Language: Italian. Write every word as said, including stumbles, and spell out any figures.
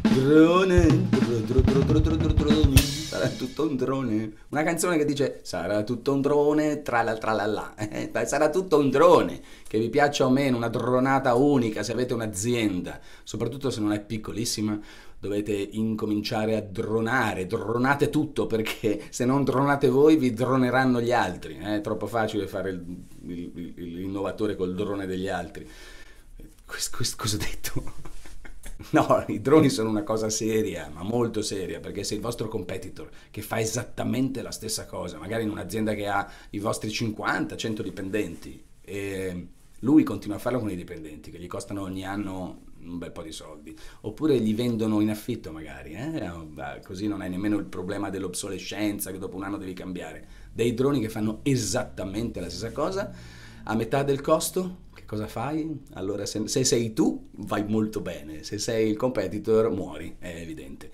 Drone, dro- dro- dro- dro- dro- dro- drone, sarà tutto un drone. Una canzone che dice sarà tutto un drone, trala tralala. Eh, sarà tutto un drone, che vi piaccia o meno, una dronata unica se avete un'azienda, soprattutto se non è piccolissima, dovete incominciare a dronare, dronate tutto perché se non dronate voi vi droneranno gli altri, eh, è troppo facile fare il- il- il- l'innovatore col drone degli altri. Questo, questo cosa ho detto? No, i droni sono una cosa seria, ma molto seria, perché se il vostro competitor che fa esattamente la stessa cosa, magari in un'azienda che ha i vostri cinquanta cento dipendenti, e lui continua a farlo con i dipendenti, che gli costano ogni anno un bel po' di soldi, oppure gli vendono in affitto magari, eh? Beh, così non hai nemmeno il problema dell'obsolescenza che dopo un anno devi cambiare. Dei droni che fanno esattamente la stessa cosa a metà del costo, che cosa fai? Allora se, se sei tu vai molto bene, se sei il competitor muori, è evidente.